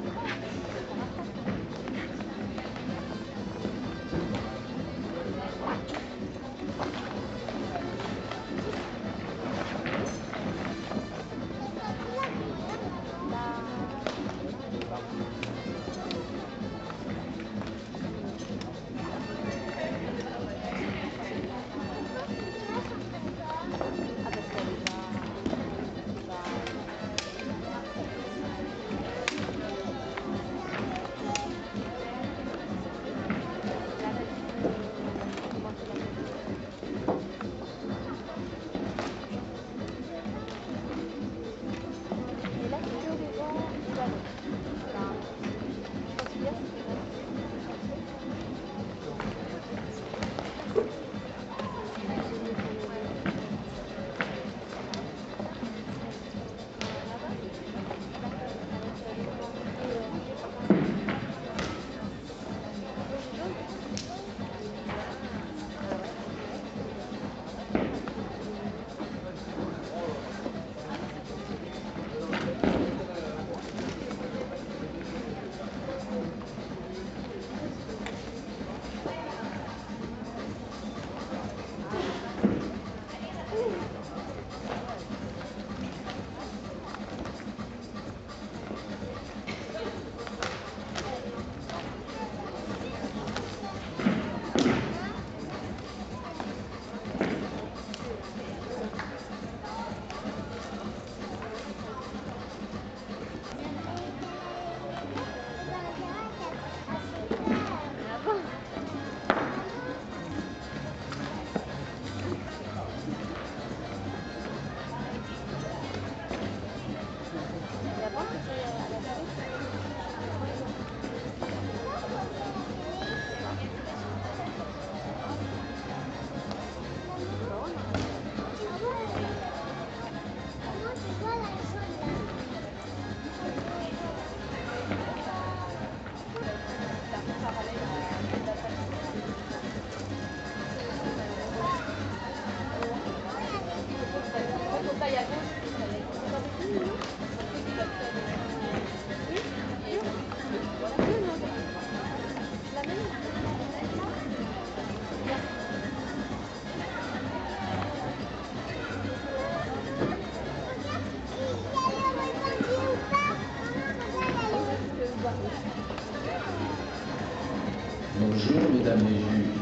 Bonjour mesdames les juges,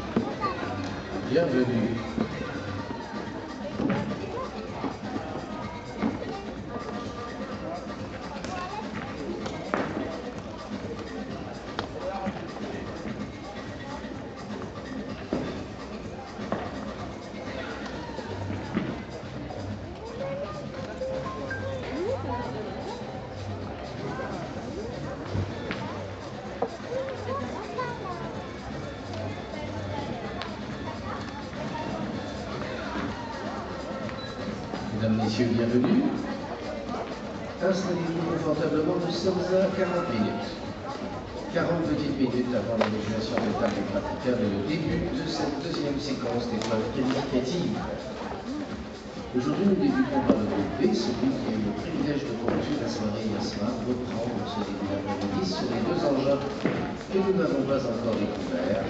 bienvenue. Mesdames, Messieurs, bienvenue. Installez-vous confortablement, nous sommes à 40 minutes. 40 petites minutes avant l'élimination des tables praticables et le début de cette deuxième séquence d'épreuves qualificatives. Aujourd'hui, nous débutons par le groupe B, celui qui a eu le privilège de conduire la soirée hier soir, reprendre ce début d'après-midi sur les deux engins que nous n'avons pas encore découverts.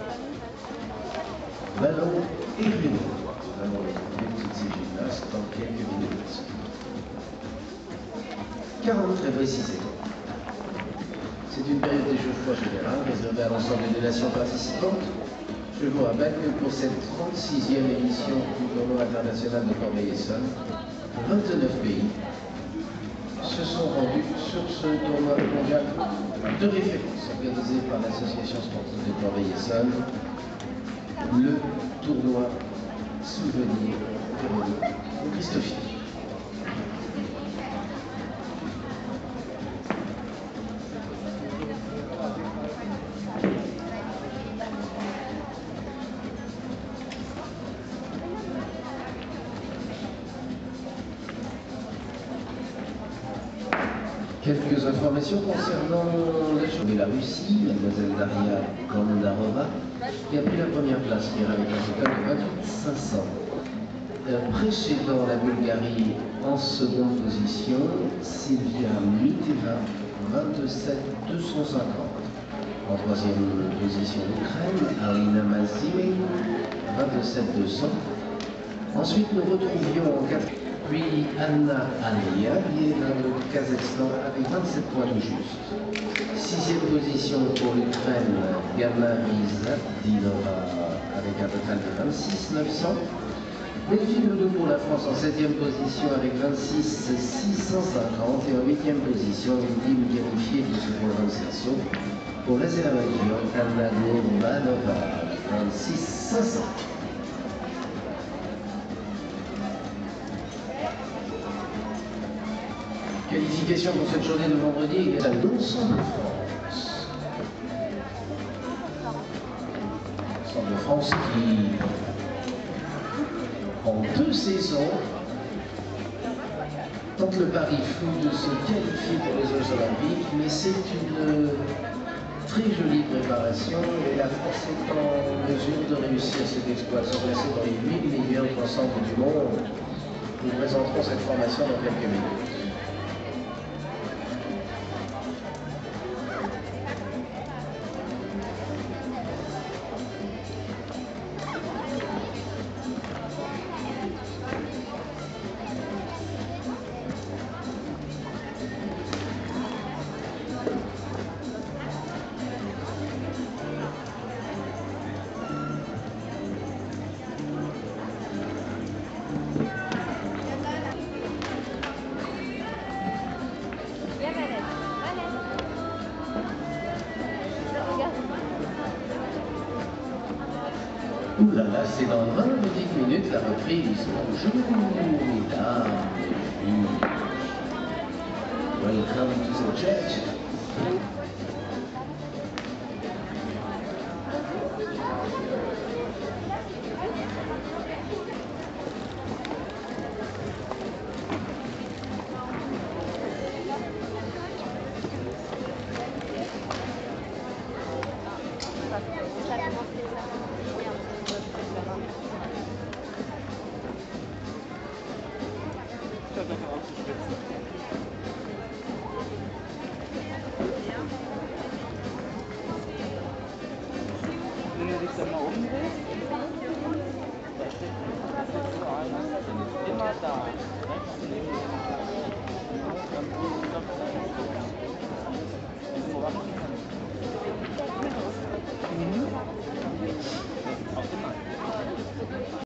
Ballon et Bruno. Nous allons retrouver toutes ces gymnastes dans quelques minutes. 40 très précisément. C'est une période d'échauffement général réservée à l'ensemble des nations participantes. Je vous rappelle que pour cette 36e édition du tournoi international de Corbeil-Essonnes, 29 pays se sont rendus sur ce tournoi mondial de référence organisé par l'association sportive de Corbeil-Essonnes, le tournoi souvenir de Christophie. Quelques informations concernant la journée de la Russie, mademoiselle Daria Kondarova, qui a pris la première place hier avec un total de 28 500. Précédant la Bulgarie En seconde position, Sylvia Miteva, 27 250. En troisième position, l'Ukraine, Alina Mazimé, 27 200. Ensuite, nous retrouvions en quatrième, puis Anna Aliyev le Kazakhstan avec 27 points tout juste. Sixième position pour l'Ukraine, Gamari Zadinova avec un total de 26 900. Delphine Ledoux pour la France en 7e position avec 26 650 et en 8e position, ultime qualifiée du second lancement pour l'Azerbaïdjan, Anna Gourbanova, 26 500. Qualification pour cette journée de vendredi égale à l'ensemble de France. L'ensemble de France qui, en 2 saisons, tente le pari fou de se qualifier pour les Jeux Olympiques, mais c'est une très jolie préparation et la France est en mesure de réussir cet exploit, de se placer dans les 8 meilleurs ensembles du monde. Nous présenterons cette formation dans quelques minutes. Ouh là là, c'est dans 20 petites minutes la reprise. Bonjour, mesdames et filles. Welcome to the church. Wenn du dich dann mal umdrehst, da steht so einer, immer da.